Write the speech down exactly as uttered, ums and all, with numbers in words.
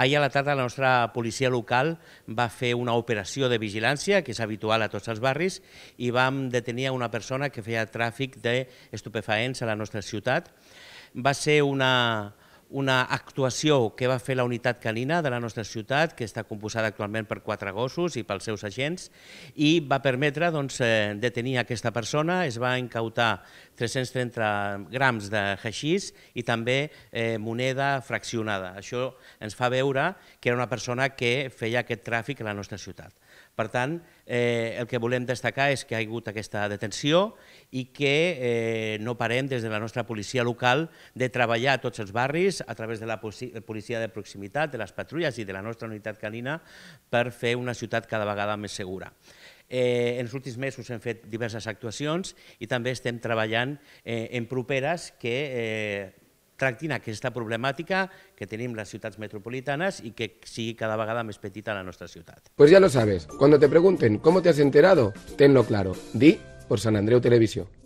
Ahir a la tarda la nostra policia local va fer una operació de vigilància, que és habitual a tots els barris, i vam detenir una persona que feia tràfic d'estupefaents a la nostra ciutat. Va ser una... una actuació que va fer la unitat canina de la nostra ciutat, que està composada actualment per quatre gossos i pels seus agents, i va permetre doncs, detenir aquesta persona. Es va incautar tres-cents trenta grams de haixís i també eh, moneda fraccionada. Això ens fa veure que era una persona que feia aquest tràfic a la nostra ciutat. Per tant, eh, el que volem destacar és que hi ha hagut aquesta detenció i que eh, no parem des de la nostra policia local de treballar a tots els barris a través de la policia de proximitat, de les patrulles i de la nostra unitat canina per fer una ciutat cada vegada més segura. Eh, en els últims mesos hem fet diverses actuacions i també estem treballant eh, en properes que eh, tractin aquesta problemàtica que tenim les ciutats metropolitanes y que sigui cada vegada més petita la nuestra ciutat. Pues ya lo sabes, cuando te pregunten cómo te has enterado, tenlo claro. Di por San Andreu Televisión.